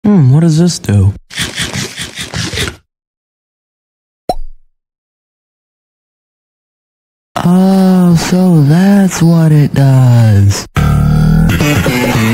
What does this do? Oh, so that's what it does.